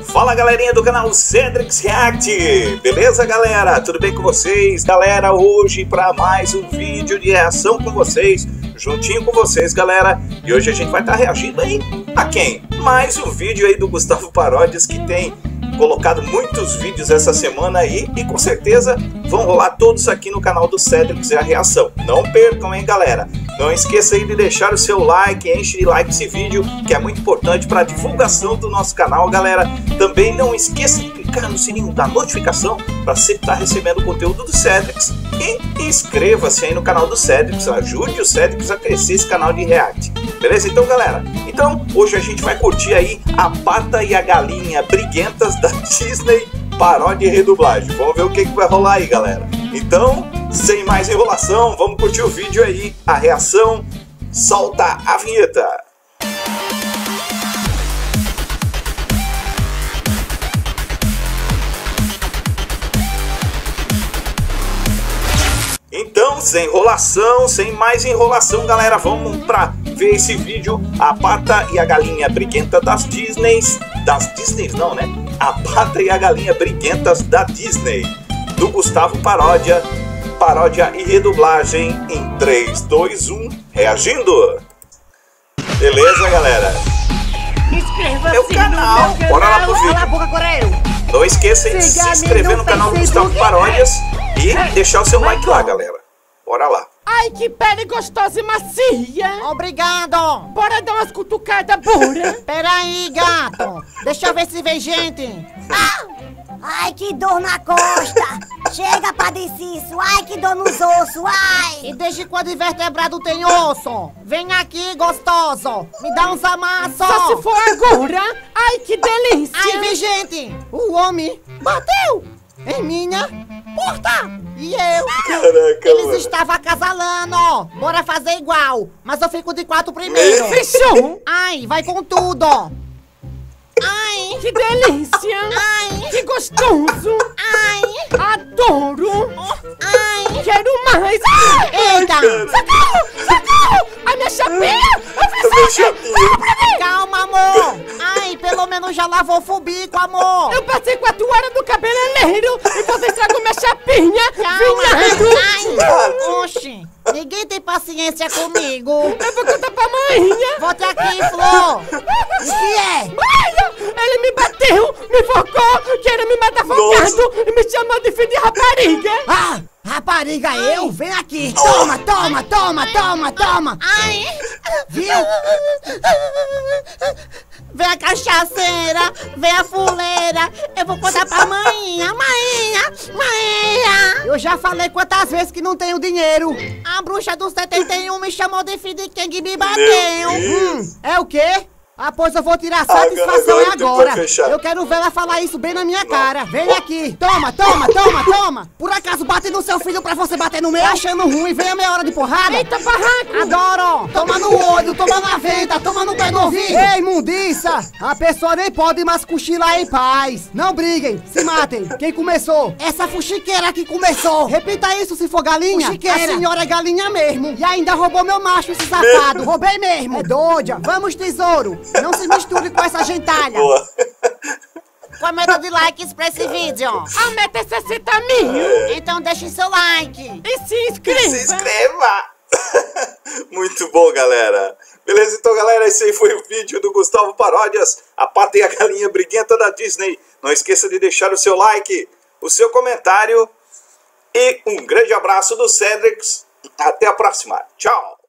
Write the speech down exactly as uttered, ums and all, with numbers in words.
Fala galerinha do canal Cedrix React, beleza galera? Tudo bem com vocês? Galera, hoje para mais um vídeo de reação com vocês, juntinho com vocês galera. E hoje a gente vai estar tá reagindo aí a quem? Mais um vídeo aí do Gustavo Paródias, que tem colocado muitos vídeos essa semana aí e com certeza vão rolar todos aqui no canal do Cedrix e a reação. Não percam, hein galera? Não esqueça aí de deixar o seu like, enche de like esse vídeo, que é muito importante para a divulgação do nosso canal, galera. Também não esqueça de clicar no sininho da notificação para sempre estar recebendo o conteúdo do Cedrix. E inscreva-se aí no canal do Cedrix, ajude o Cedrix a crescer esse canal de React. Beleza? Então, galera, então hoje a gente vai curtir aí a Pata e a Galinha Briguentas da Disney, paródia e redublagem. Vamos ver o que, que vai rolar aí, galera. Então, sem mais enrolação, vamos curtir o vídeo aí, a reação. Solta a vinheta. Então, sem enrolação, sem mais enrolação, galera, vamos pra ver esse vídeo. A Pata e a Galinha Briguenta das Disneys. Das Disneys não, né? A Pata e a Galinha Briguentas da Disney, do Gustavo Paródia. Paródia e redublagem em três, dois, um, reagindo. Beleza, galera? Inscreva-se Meu canal. no meu Bora lá canal. pro vídeo. Cala a boca, Coreiro. Não esqueça de se inscrever no canal do Gustavo Paródias e deixar o seu like lá, galera. Bora lá. Ai, que pele gostosa e macia. Obrigado! Bora dar umas cutucadas, bora. Peraí, gato! Deixa eu ver se vem gente! Ah! Ai, que dor na costa! Chega, padeciço! Ai, que dor nos ossos! Ai! E desde quando invertebrado tem osso? Vem aqui, gostoso! Me dá uns amassos! Só se for agora. Ai, que delícia. Ai, vem gente! O homem bateu em minha porta! E eu? Caraca, Eles mano. estavam acasalando! Bora fazer igual! Mas eu fico de quatro primeiro! Fechou. Ai, vai com tudo! Ai! Que delícia. Ai! Que gostoso. Ai! Adoro. Ai! Quero mais. Ai, Eita! socorro, socorro. A minha chapinha. Eu fiz Minha isso. chapinha. Calma, amor! Ai, pelo menos já lavou o fubico, amor! Eu passei quatro horas no cabeleireiro e você estragou minha chapinha. Calma! Vinhado. Ai! Oxi! Ninguém tem paciência comigo! Eu vou contar pra manhã. Volte aqui, Flor! O que é? Maia, ele me bateu, me focou, queria me matar focado e me chamou de filho de rapariga. Ah! Rapariga, eu? Vem aqui! Toma, toma, toma, toma, toma! Ai! Viu? Vem a cachaceira, vem a fuleira, eu vou contar pra maninha, maninha, maninha! Eu já falei quantas vezes que não tenho dinheiro. A bruxa do setenta e um me chamou de filho de quem me bateu. Hum, é o quê? Ah, pois eu vou tirar satisfação agora é o tempo agora. vai fechar. Eu quero ver ela falar isso bem na minha cara. Vem aqui. Toma, toma, toma, toma. Por acaso bate no seu filho pra você bater no meu? Achando ruim, vem a meia hora de porrada. Eita, barraco. Adoro. Toma no olho, toma na venta, toma no pé do ouvido. Ei, mundiça. A pessoa nem pode mais cochilar em paz. Não briguem, se matem. Quem começou? Essa fuxiqueira que começou. Repita isso se for galinha. Fuxiqueira. A senhora é galinha mesmo. E ainda roubou meu macho, esse safado. Roubei mesmo. É doida. Vamos, tesouro. Não se misture com essa gentalha. Boa. Com a meta de likes pra esse vídeo. A meta é sessenta mil. Então deixe seu like. E se inscreva. Se inscreva! Muito bom, galera. Beleza, então, galera, esse aí foi o vídeo do Gustavo Paródias, a Pata e a Galinha Briguenta da Disney. Não esqueça de deixar o seu like, o seu comentário e um grande abraço do Cedrix. Até a próxima. Tchau!